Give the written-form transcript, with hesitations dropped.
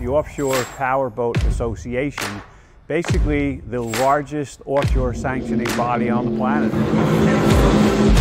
the Offshore Powerboat Association, basically the largest offshore sanctioning body on the planet.